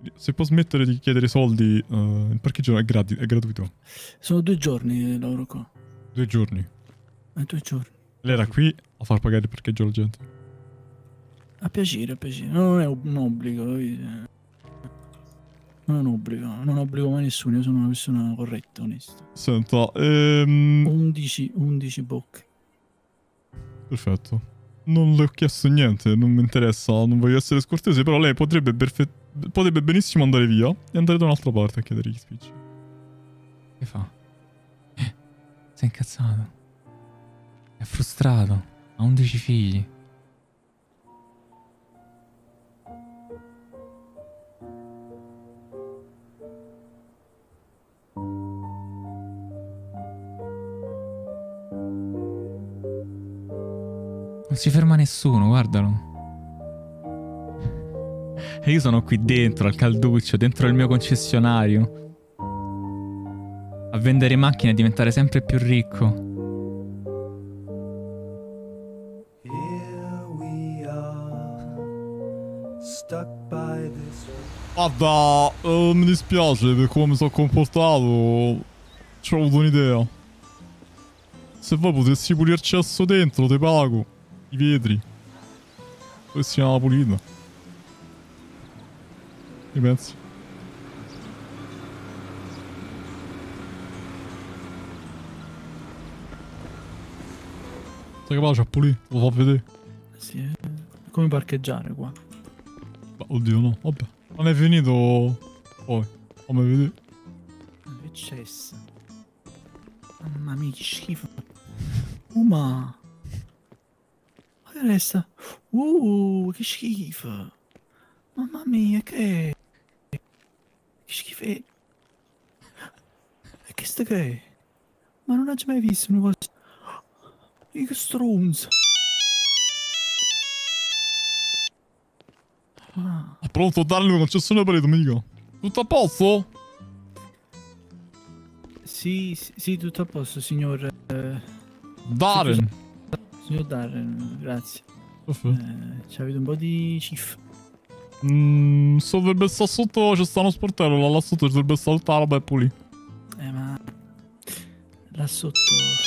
Se può smettere di chiedere soldi, il parcheggio è gratuito. Sono 2 giorni che lavoro qua. 2 giorni. 2 giorni. Lei era qui a far pagare il parcheggio alla gente. A piacere, a piacere. Non è un obbligo, capite? Non è un obbligo. Non obbligo mai nessuno. Io sono una persona corretta, onesta. Senta, 11 bocche. perfetto. Non le ho chiesto niente, non mi interessa, non voglio essere scortese, però lei potrebbe benissimo andare via e andare da un'altra parte a chiedere gli spicci. Che fa? Sei incazzato. È frustrato. Ha 11 figli. Non si ferma nessuno, guardalo. E io sono qui dentro, al calduccio, dentro il mio concessionario. A vendere macchine e diventare sempre più ricco. Guarda, mi dispiace per come mi sono comportato. Ci ho avuto un'idea. Se voi potessi pulirci adesso dentro, te pago. I vetri. Poi si chiama pulita. Che pensi? Sei capace a pulire? Lo fa vedere? Sì, è come parcheggiare qua. Ma oddio no, vabbè. Non è finito poi. Come vedete. Che cessa. Mamma mia, che schifo. Ma che resta? Che schifo. Mamma mia, che è? Che schifo è? E che sta che è? Ma non ho mai visto una cosa. Che stronzo. Ah. È pronto a darle una concessione per mica. Tutto a posto? Sì, tutto a posto, signor. Darren. Signor Darren, grazie. Perfetto. Ci avete un po' di cif. Se dovrebbe stare sotto, c'è sta uno sportello, là sotto ci dovrebbe stare tutta la roba e pulì. Ma là sotto.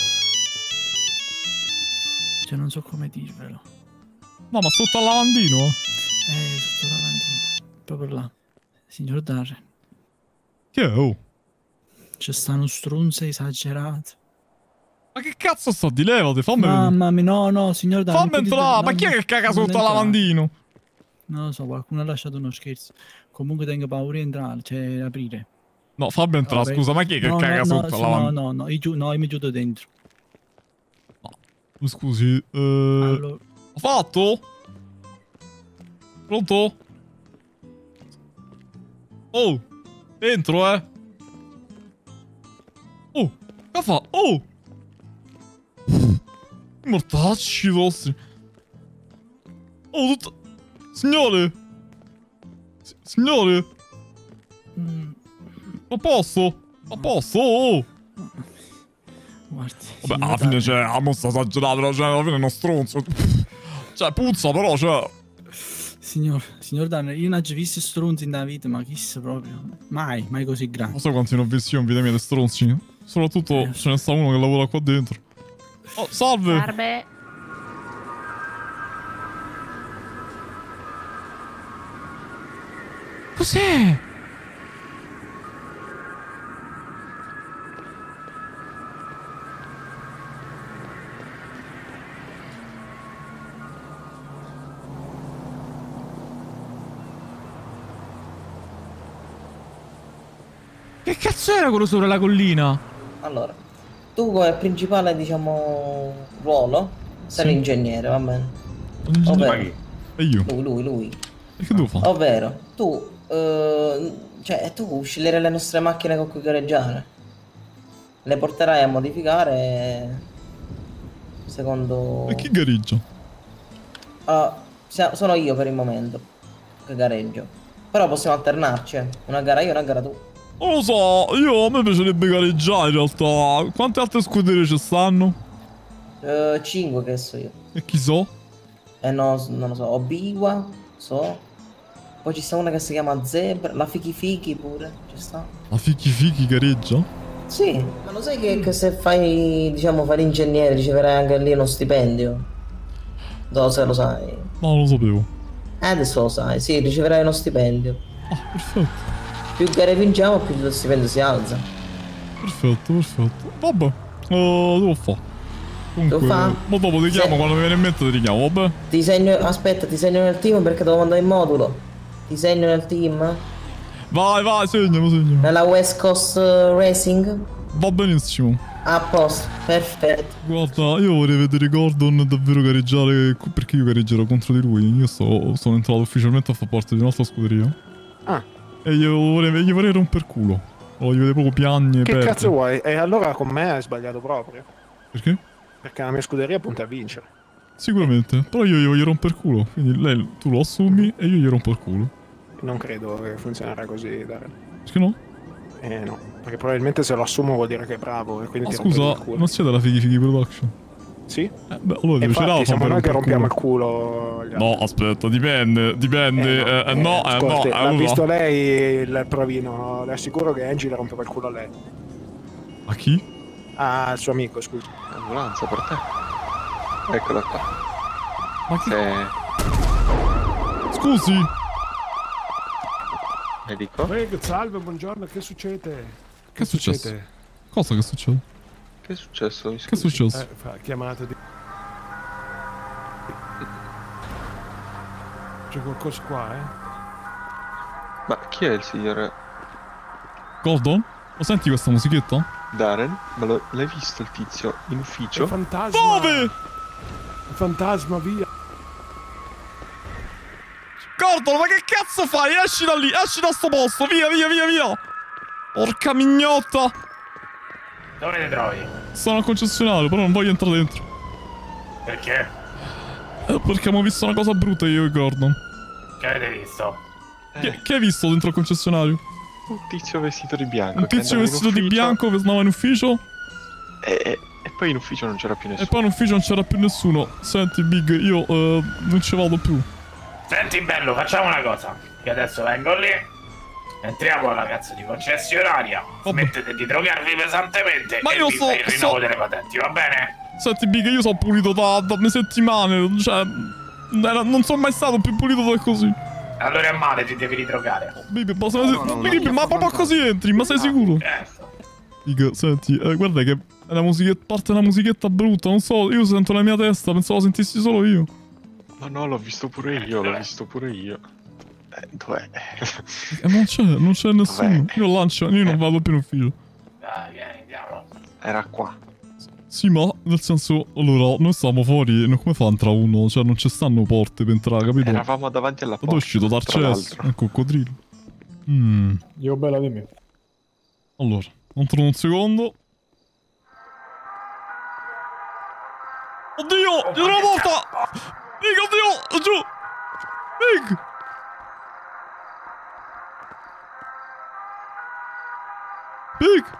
Cioè, non so come dirvelo. No, ma sotto al lavandino. Sotto la lavandina. Proprio là. Signor Darren. Che è? Oh? C'è sta uno stronzo esagerato. Ma che cazzo sto di levate? Fammi vedere. Mamma mia, no, signor Darren. Fammi entrare, ma chi è che caga sotto al lavandino? Non lo so, qualcuno ha lasciato uno scherzo. Comunque tengo paura di entrare, cioè aprire. No, fammi entrare, scusa, ma chi è che caga sotto al lavandino? No, io mi chiudo dentro. No, scusi, Allora. Ho fatto? Pronto? Oh, entro, Oh, che fa? Oh! Mortacci vostri. Oh, tutto... Signore! Signore! A posto? A posto? Oh! Guardi. Vabbè, alla fine, cioè, la mossa esagerato, cioè, alla fine è uno stronzo. Cioè, puzza, però, cioè... Signor Danner, io non ho già visto stronzi nella vita, ma chissà proprio. Mai così grande. Non so quanti ne ho visti io in vita mia di stronzi. Soprattutto ce ne sta uno che lavora qua dentro. Oh, salve! Salve! Cos'è? Che cazzo era quello sopra la collina? Allora, tu come principale, diciamo, ruolo sei l'ingegnere, va bene? Ovvero, e io? Lui. E che devo fare? Ovvero, tu, cioè, tu sceglierai le nostre macchine con cui gareggiare. Le porterai a modificare secondo... E chi gareggia? Sono io per il momento che gareggio. Però possiamo alternarci, una gara io, una gara tu. Non lo so, a me piacerebbe gareggiare in realtà. Quante altre scuderie ci stanno? 5 che so io. E chi so? No, non lo so, Obiwa, so. Poi ci sta una che si chiama Zebra, la Fichi Fichi pure, ci sta. La Fichi gareggia? Sì, ma lo sai che se fai, diciamo, fai l'ingegnere riceverai anche lì uno stipendio? Se lo sai. No, non lo sapevo. Adesso lo sai, sì, riceverai uno stipendio. Ah, perfetto. Più gare vinciamo, più lo stipendio si alza. Perfetto. Vabbè, devo fare. Comunque, Devo fa? ma dopo ti chiamo, quando mi viene in mente ti richiamo, vabbè? Ti segno, aspetta, ti segno nel team perché devo mandare in modulo. Ti segno nel team? Vai, segnalo. Nella West Coast Racing? Va benissimo. A posto, perfetto. Guarda, io vorrei vedere Gordon davvero gareggiare, perché io gareggerò contro di lui. Io sono entrato ufficialmente a far parte di un'altra scuderia. Ah. E gli vorrei romper culo. Lo voglio vedere proprio piagne. Che perte. cazzo vuoi? E allora con me hai sbagliato proprio. Perché? Perché la mia scuderia punta a vincere. Sicuramente. Però io gli voglio romper culo. Quindi tu lo assumi e io gli rompo il culo. Non credo che funzionerà così, Darren. Perché no? No, perché probabilmente se lo assumo vuol dire che è bravo e quindi Ma ti rompo scusa, il culo. non siete la Fighi Production? Sì? Beh, allora deve Infatti siamo noi che rompiamo il culo. culo agli No, altri. aspetta, dipende. Ascolti, l'ha allora. visto lei il provino, le assicuro che Angie le rompeva il culo a lei. A chi? Ah, il suo amico, scusa. Ambulanza per te. Eccola qua. Ma che? Se... Scusi! Medico? Greg, salve, buongiorno, che succede? Che è successo? Cosa che succede? Che è successo? Mi Che è scusi. successo? Fa chiamata di... C'è qualcosa qua, Ma chi è il signore Gordon? Lo senti questa musichetta? Darren? Ma l'hai visto il tizio in È ufficio? fantasma! Dove? È fantasma, via! Gordon, ma che cazzo fai? Esci da lì, esci da sto posto, via! Porca mignotta! Dove ti trovi? Sono al concessionario, però non voglio entrare dentro. Perché? Perché abbiamo visto una cosa brutta io e Gordon. Che avete visto? Che hai visto dentro al concessionario? Un tizio vestito di bianco. Un che tizio andava in vestito di ufficio bianco che andava in ufficio E poi in ufficio non c'era più e nessuno. poi in ufficio non c'era più nessuno. Senti, Big, io non ci vado più. Senti bello, facciamo una cosa. Che adesso vengo lì. Entriamo alla cazzo di concessionaria. Smettete di drogarvi pesantemente. Ma e io vi fai il rinnovo delle patenti, va bene? Senti, Big, io sono pulito da settimane. Cioè, non sono mai stato più pulito da così. Allora è male, ti devi ridrogare. Big, ma proprio così entri, ma sei sicuro? Big, senti, guarda che è una musichetta, parte una musichetta brutta, non so, io sento la mia testa, pensavo sentissi solo io. Ma no, l'ho visto pure io, Dov'è? Non c'è nessuno. Io lancio, io non vado più in ufficio. Dai, vieni, andiamo. Era qua. Sì, ma nel senso, allora, noi stavamo fuori, come fa a entrare uno? Cioè, non ci stanno porte per entrare, capito? Eravamo davanti alla Dove porta. è uscito dal tra cesso? l'altro. È coccodrillo. Io bella di me. Allora, entro un secondo. Oddio! Dietro la porta! Big, oddio! Giù! Big! Big!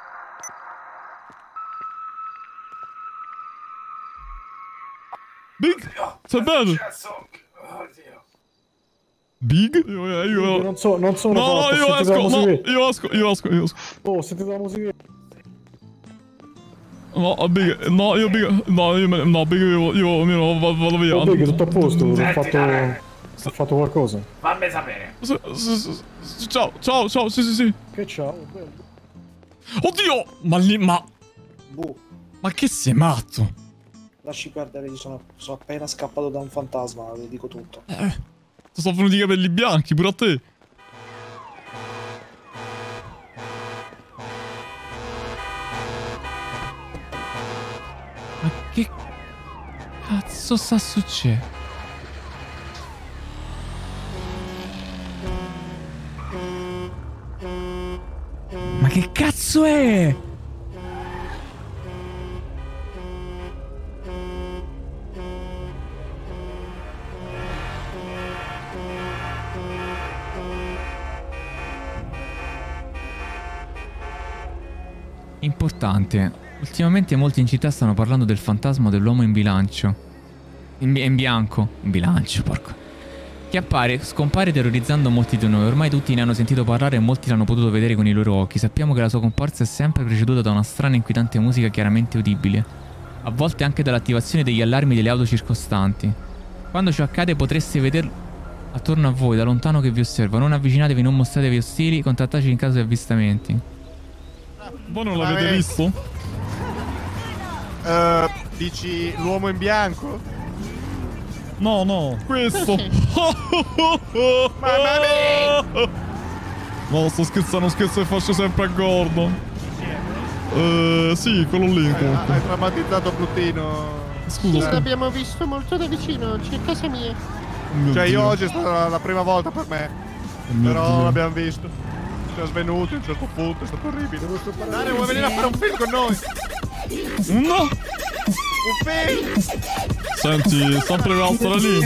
Big? Stai bene? Big? Io... Non sono No, fatto, io sentite la esco, no, musichetta. io esco. Oh, sentite la musichetta. No, Big, no, io Big, no, Big, io vado via. Oh, Big, tutto a posto, ho Senti, Darren, fatto qualcosa. fammi sapere. Ciao, sì. Che ciao, bello. Oddio! Ma lì, ma Boh, che sei matto? lasci perdere, sono appena scappato da un fantasma, vi dico tutto. Ti sono venuti i capelli bianchi, pure a te. Ma che cazzo sta succedendo? Ma che cazzo è? Importante. Ultimamente molti in città stanno parlando del fantasma dell'uomo in bilancio. In bianco. In bilancio, porco. che appare, scompare terrorizzando molti di noi. Ormai tutti ne hanno sentito parlare e molti l'hanno potuto vedere con i loro occhi. Sappiamo che la sua comparsa è sempre preceduta da una strana e inquietante musica chiaramente udibile, a volte anche dall'attivazione degli allarmi delle auto circostanti. Quando ciò accade potreste vederlo attorno a voi, da lontano che vi osserva. Non avvicinatevi, non mostratevi ostili, contattateci in caso di avvistamenti. Voi non l'avete visto? Dici l'uomo in bianco? No, questo. Mamma mia! No, sto scherzando, scherzo che faccio sempre a Gordon. Sì, quello lì comunque. Hai traumatizzato Bruttino. Scusa. L'abbiamo visto molto da vicino, c'è casa mia. Cioè io oggi è stata la prima volta per me. Però l'abbiamo visto. Ci ha svenuto a un certo punto, è stato orribile. Dai, vuoi venire a fare un film con noi? No! Un film! Senti, sempre l'altra lì.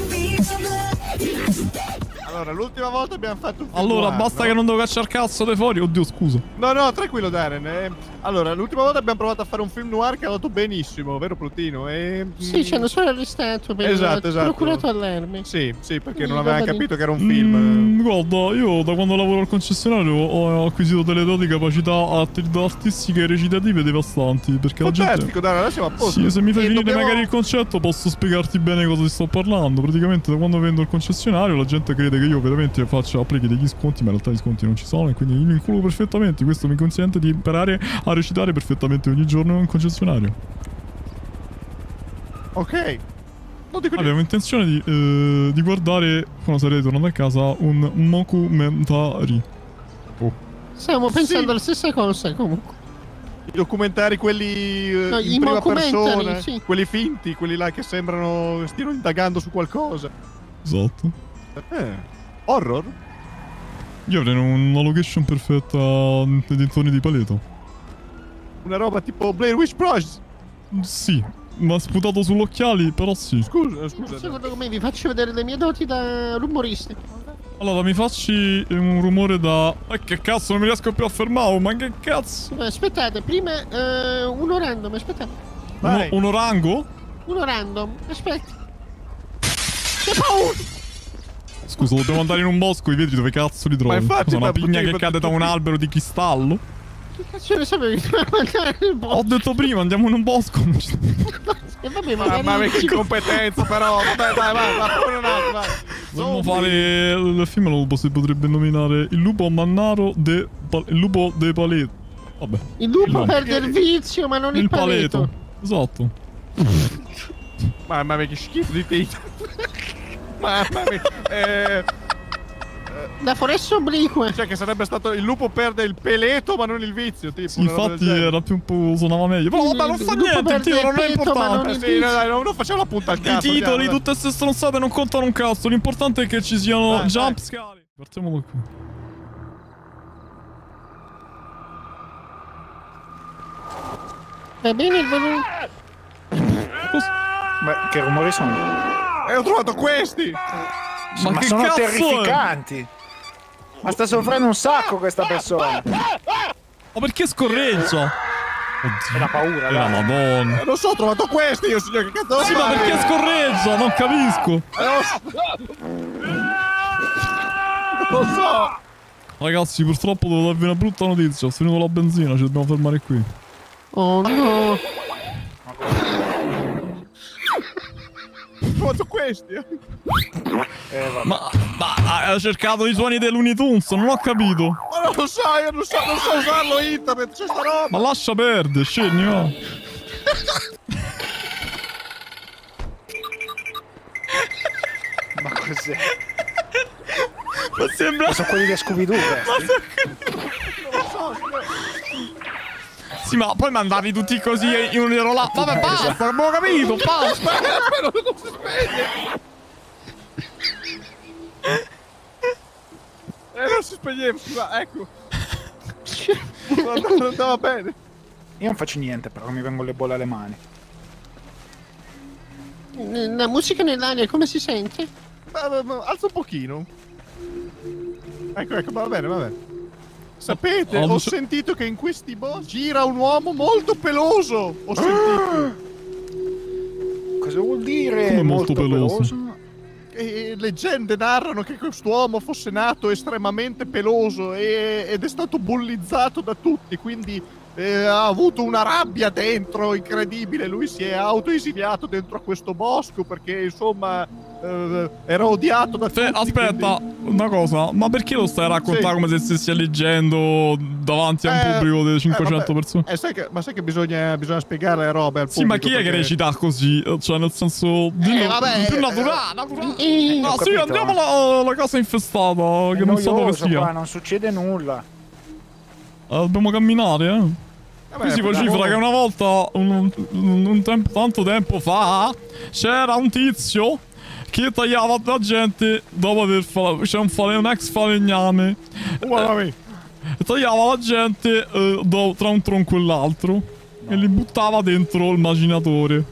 Allora, l'ultima volta abbiamo fatto un film Allora, noir, basta no? che non devo cacciare cazzo dei fuori. Oddio, scusa. No, tranquillo Darren. Allora, l'ultima volta abbiamo provato a fare un film noir che è andato benissimo, vero Plutino? Sì, ci hanno solo arrestato per esatto. procurato allarme. Sì, perché non va avevamo bene. capito che era un film. Guarda, io da quando lavoro al concessionario ho acquisito delle doti capacità artistiche e recitative devastanti. Perché la gente... Fantastico, Darren, adesso siamo a posto. Sì, se mi fai E finire dobbiamo- magari il concetto posso spiegarti bene cosa ti sto parlando. Praticamente da quando vendo il concessionario la gente crede che io veramente applichi degli sconti, ma in realtà gli sconti non ci sono e quindi io mi inculo perfettamente. Questo mi consente di imparare a recitare perfettamente ogni giorno in concessionario. Ok. Non dico Abbiamo intenzione di guardare, quando sarete tornati a casa, un mockumentary. Stiamo pensando Sì. alla stessa cosa comunque. I documentari, quelli No, i in prima mockumentary, persona, sì. quelli finti, quelli là che sembrano stiano indagando su qualcosa. Esatto. Horror? Io avrei una location perfetta nei dintorni di Paleto. Una roba tipo Blair Witch Project? Sì, ma sputato sull'occhiali, però sì. Scusa. Secondo me vi faccio vedere le mie doti da rumorista. Allora, mi facci un rumore da... che cazzo, non mi riesco più a fermare, ma che cazzo? Aspettate, prima uno random, aspettate. Uno rango? Uno random, aspetta. Che paura! Scusa, dobbiamo andare in un bosco, i vetri dove cazzo li trovi? Ma infatti, Cosa, una ma pigna che potevi- cade da un albero di cristallo? Che cazzo ne sapevi che doveva andare nel bosco? Ho detto prima, andiamo in un bosco. E vabbè, Mamma mia, che ci- competenza però. Dai, vai, pure un altro, vai. Dobbiamo fare... Il film si potrebbe nominare Il lupo mannaro il lupo de Paleto. Vabbè. Il lupo nome. perde il vizio, ma non il paleto. Esatto. Mamma mia, che schifo di titolo. Mamma mia. Da foresta obliqua. Cioè che sarebbe stato il lupo perde il peleto ma non il vizio, tipo. Sì, una roba del infatti genere. era più un po'... suonava meglio. Però vabbè, non fa Il lupo niente, il perde titolo il non è petto, ma non importante. il Sì, dai, non facciamo la punta al I cazzo. titoli, andiamo, tutte queste stronzate non contano un cazzo. L'importante è che ci siano Vai, jump vai. scare. Partiamo da qui. Va bene il volume? Ma che rumori sono? Ho trovato questi! Ma che sono cazzo è? terrificanti! Ma sta soffrendo un sacco questa persona! Ma perché scorreggia? È la paura, La dai. madonna. Non so, ho trovato questi io, signore, che cazzo Sì, ma perché scorreggia? Non capisco. Non so! Ragazzi, purtroppo devo darvi una brutta notizia. Ho finito la benzina, ci dobbiamo fermare qui. Oh no! Ho trovato questi! Ma ha cercato i suoni dei Looney Tunes, non ho capito. Ma non lo so, io non so usarlo internet, c'è sta roba! Ma lascia perdere, scendi, va. Ma cos'è? Ma sembra... Ma sono quelli di Scooby-Doo questi? Sì, ma poi mandavi tutti così in un ero là. Vabbè, basta, abbiamo capito, basta. Però non si spegne! Non si spegneva, scusa, ecco! Non andava bene! Io non faccio niente, però mi vengono le bolle alle mani. La musica nell'aria come si sente? Alza un pochino. Ecco, va bene. Sapete, Oh, ho non so- sentito che in questi boschi gira un uomo molto peloso. Ho sentito. Cosa vuol dire? Come molto peloso? leggende narrano che quest'uomo fosse nato estremamente peloso ed è stato bullizzato da tutti, quindi ha avuto una rabbia dentro incredibile. Lui si è autoesiliato dentro a questo bosco perché insomma era odiato da tutti. Aspetta, quindi... una cosa, ma perché lo stai a raccontare come se stessi leggendo davanti a un pubblico di 500 persone? Sai che bisogna spiegare le robe al pubblico. Sì, ma chi è che recita così? Cioè, nel senso, più naturale. No, sì, andiamo alla casa infestata, che non so dove sia. Qua, non succede nulla. Dobbiamo camminare, Qui si vocifera che una volta, tanto tempo fa, c'era un tizio che tagliava la gente dopo aver fatto... C'è un ex falegname. Tagliava la gente tra un tronco e l'altro e li buttava dentro il macinatore.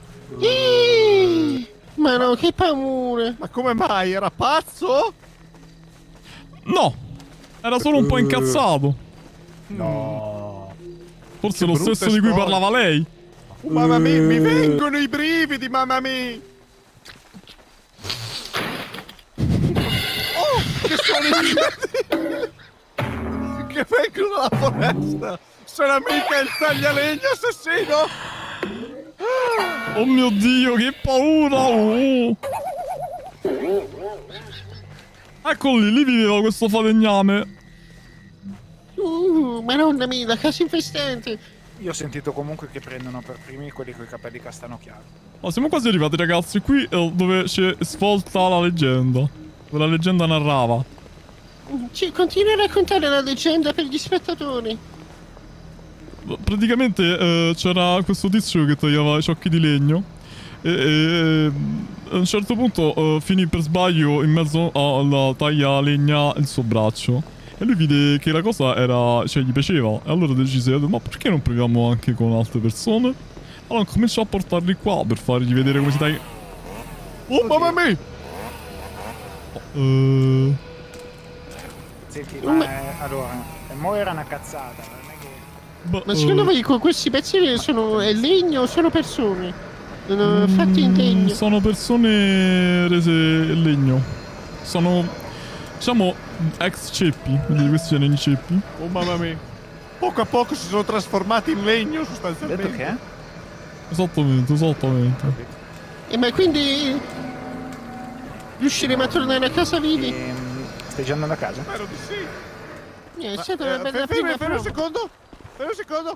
Ma no, che paura! Ma come mai? Era pazzo? No, era solo un po' incazzato. No. Forse lo stesso di cui parlava lei. Mamma mia, mi vengono i brividi, mamma mia! Oh, che sono che vengono dalla foresta! Sono mica il taglialegno assassino! Oh mio Dio, che paura! Ecco lì viveva questo falegname. Madonna mia, la casa infestante! Io ho sentito comunque che prendono per primi quelli con i capelli castano chiaro. Ma siamo quasi arrivati, ragazzi. Qui è dove c'è svolta la leggenda. Dove la leggenda narrava. Continua a raccontare la leggenda per gli spettatori. Praticamente c'era questo tizio che tagliava i ciocchi di legno. E a un certo punto finì per sbaglio in mezzo alla taglia legna il suo braccio. E lui vide che la cosa era... cioè gli piaceva. E allora decise, ma perché non proviamo anche con altre persone? Allora cominciò a portarli qua per fargli vedere come si taglia... Oh mamma mia! Senti, ma allora, mo era una cazzata, non è che... Ma secondo voi questi pezzi è legno o sono persone? Fatti in legno? Sono persone rese in legno. Sono... diciamo ex ceppi, quindi questi sono i ceppi. Oh mamma mia. Poco a poco si sono trasformati in legno sostanzialmente. Detto che? Esattamente. Ma quindi riusciremo a tornare a casa vivi? Stai già andando a casa? Spero di sì. È stata una bella prima Fermi un secondo. Fermi un secondo.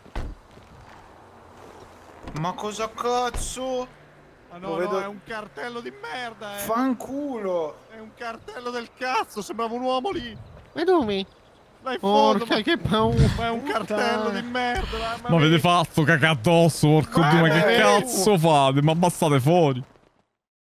Ma cosa cazzo? Ma no, no, è un cartello di merda, Fanculo! È un cartello del cazzo, sembrava un uomo lì. Ma dove? Là in fondo, Porca, che paura. Ma è un cartello di merda. Ma avete fatto cacà addosso, porco Dio, ma che cazzo fate? Ma bastate fuori.